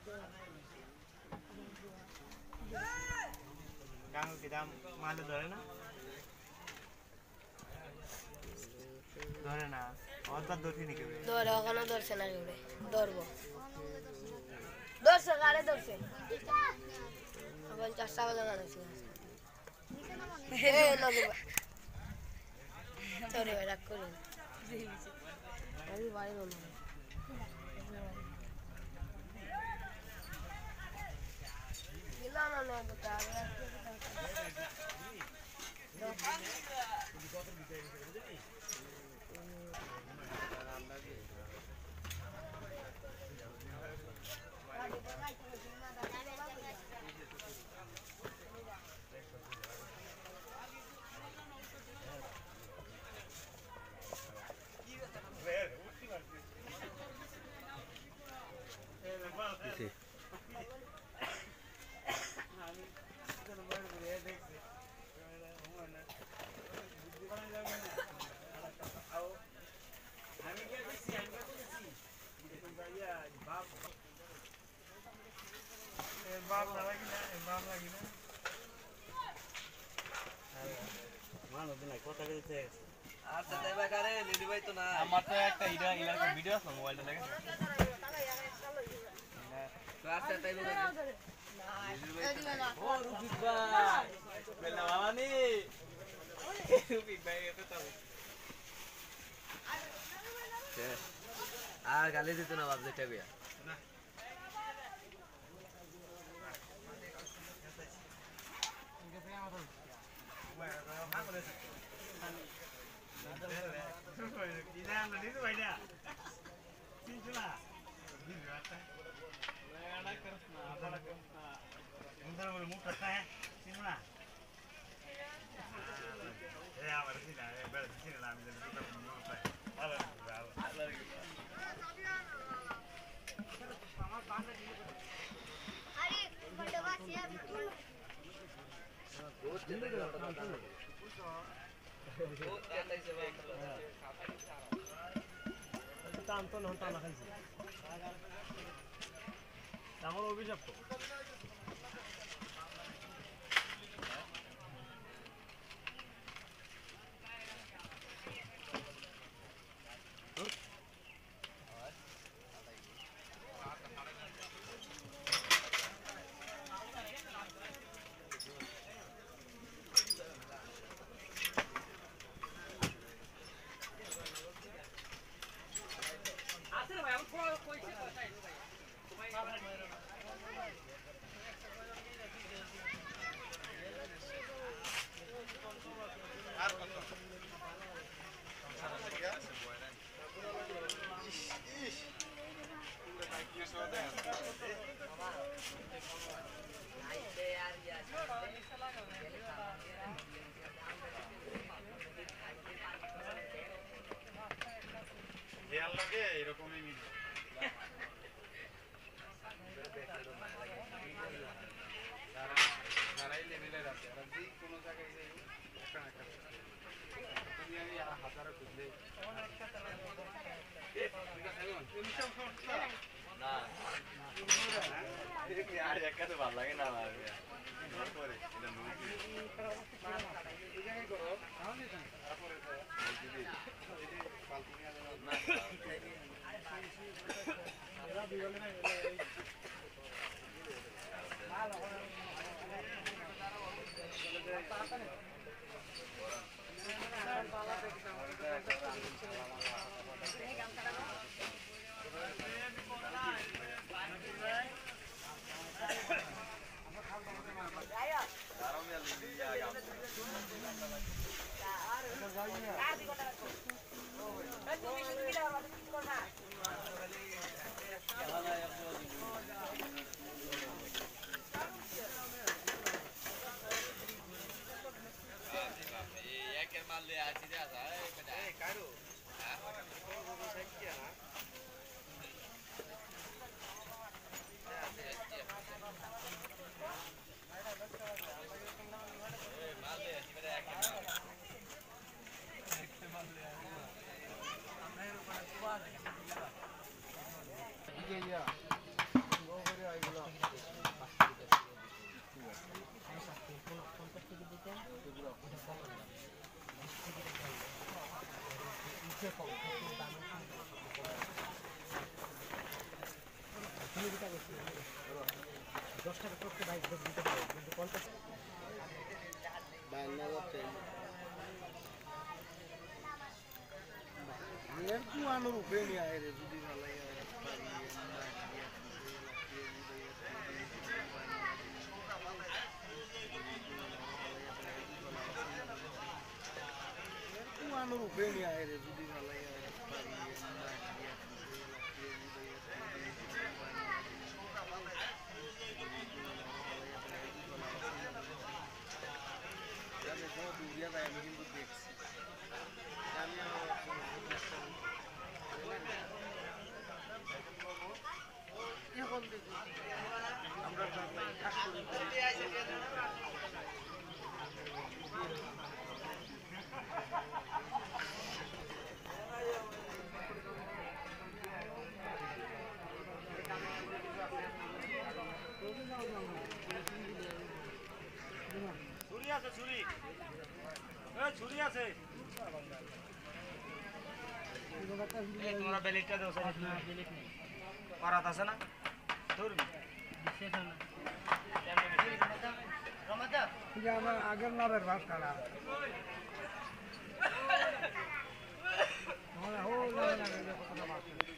গাঙ্গু কি দাম মালে ধরে না ধরে না অর্ধা ধরছি নাকি ধরে ওখানে ধরছে না কেউ ধরবো ধরছে গাড়ি ধরছে আবার 4টা বাজে গাড়ি সরি ভাই রাগ করুন আমি বাড়ি বলবো গেলাম না দুটা বাপ লাগি না বাপ লাগি না মানুষ দিন কথা কইতে আচ্ছা দেবা করে লিডি ভাই তো না আমার তো একটা ইলার ভিডিও আছে মোবাইলটা লাগে তো আচ্ছা তাই বলে ও রুবিক ভাই বেলা বাবা নি রুবিক ভাই এত তো আর গালি দিত না বাপ যেটা বিয়া না আমার অভিযোগ এরকমই যারাই লেভেলের আছে আর যে কোনো জায়গায় তুমি আমি হাজারো খুঁজলে আর একটা তো ভালো লাগে না আমার পরে ছুরি আছে ছুরি ছুরি আছে তোমরা বেলিটটা দাও পারাত আছে না ধরবি আমার আগের নরের ভাত কাটা ও